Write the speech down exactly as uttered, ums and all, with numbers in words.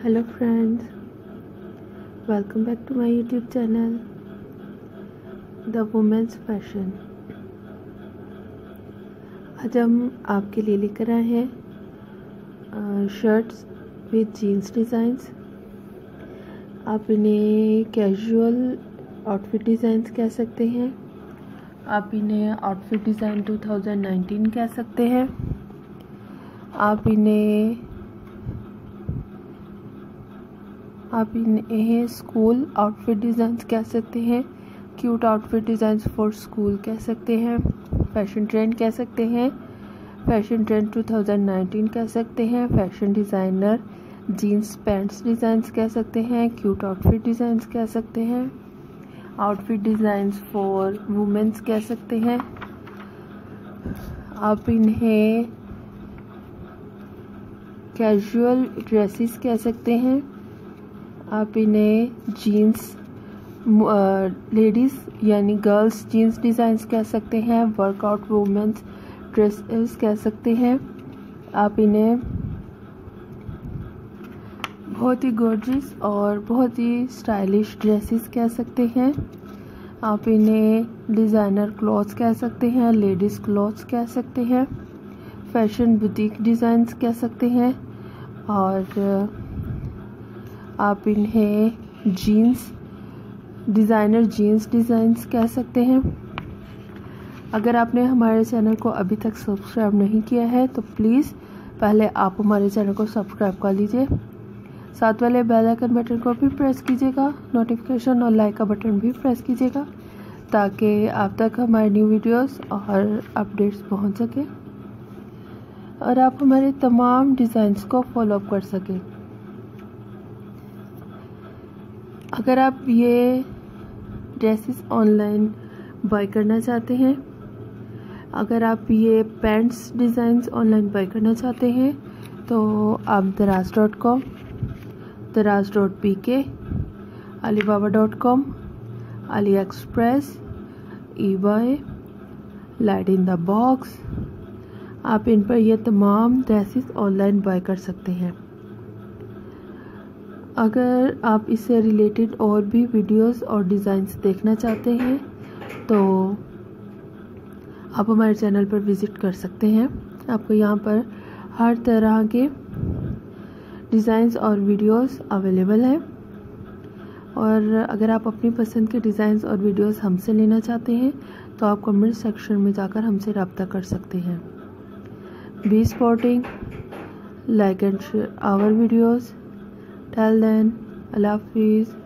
Hello friends, welcome back to my YouTube channel The Women's Fashion। आज हम आपके लिए लेकर आए हैं शर्ट्स विद जीन्स डिज़ाइंस। आप इन्हें कैजुअल आउटफिट डिज़ाइंस कह सकते हैं, आप इन्हें outfit design two thousand nineteen कह सकते हैं, आप इन्हें आप इन्हें स्कूल आउटफिट डिज़ाइंस कह सकते हैं, cute outfit designs for school कह सकते हैं, फैशन ट्रेंड कह सकते हैं, fashion trend two thousand nineteen कह सकते हैं, fashion designer jeans pants designs कह सकते हैं, क्यूट आउटफिट डिज़ाइंस कह सकते हैं, आउटफिट डिज़ाइंस फॉर वुमेन्स कह सकते हैं। आप इन्हें कैजुअल ड्रेसेस कह सकते हैं, आप इन्हें जीन्स लेडीज़ यानी गर्ल्स जीन्स डिज़ाइंस कह सकते हैं, वर्कआउट वुमेन्स ड्रेसेस कह सकते हैं, आप इन्हें बहुत ही गॉर्जियस और बहुत ही स्टाइलिश ड्रेसेस कह सकते हैं, आप इन्हें डिज़ाइनर क्लॉथ्स कह सकते हैं, लेडीज़ क्लॉथ्स कह सकते हैं, फैशन बुटीक डिज़ाइंस कह सकते हैं, और आप इन्हें जीन्स डिज़ाइनर जीन्स डिज़ाइंस कह सकते हैं। अगर आपने हमारे चैनल को अभी तक सब्सक्राइब नहीं किया है तो प्लीज़ पहले आप हमारे चैनल को सब्सक्राइब कर लीजिए, साथ वाले बेल आइकन बटन को भी प्रेस कीजिएगा, नोटिफिकेशन और लाइक का बटन भी प्रेस कीजिएगा ताकि आप तक हमारे न्यू वीडियोस और अपडेट्स पहुंच सके और आप हमारे तमाम डिज़ाइंस को फॉलो अप कर सकें। अगर आप ये ड्रेसेस ऑनलाइन बाय करना चाहते हैं, अगर आप ये पैंट्स डिज़ाइंस ऑनलाइन बाय करना चाहते हैं तो आप Daraz dot com, Daraz dot P K, Alibaba dot com, AliExpress, eBay, light in the box, आप इन पर ये तमाम ड्रेसेस ऑनलाइन बाय कर सकते हैं। अगर आप इससे रिलेटेड और भी वीडियोस और डिज़ाइंस देखना चाहते हैं तो आप हमारे चैनल पर विज़िट कर सकते हैं। आपको यहाँ पर हर तरह के डिज़ाइंस और वीडियोस अवेलेबल हैं, और अगर आप अपनी पसंद के डिज़ाइंस और वीडियोस हमसे लेना चाहते हैं तो आप कमेंट सेक्शन में जाकर हमसे रब्ता कर सकते हैं। Be supporting, like and share our videos. Till then, Allah Hafiz.